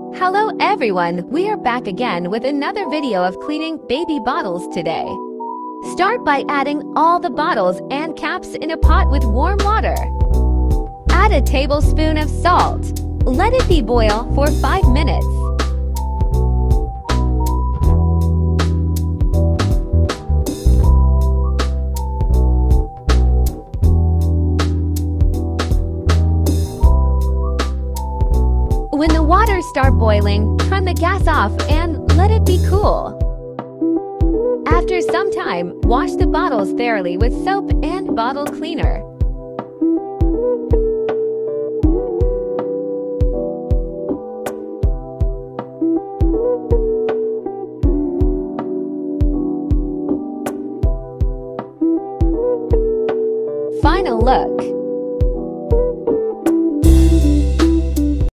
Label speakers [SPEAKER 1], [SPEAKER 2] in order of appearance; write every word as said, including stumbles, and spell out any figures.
[SPEAKER 1] Hello everyone, we are back again with another video of cleaning baby bottles today. Start by adding all the bottles and caps in a pot with warm water. Add a tablespoon of salt. Let it be boil for five minutes. When the water starts boiling, turn the gas off and let it be cool. After some time, wash the bottles thoroughly with soap and bottle cleaner.